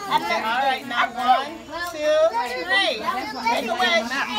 All right, now 1, 2, 3. Make a wish.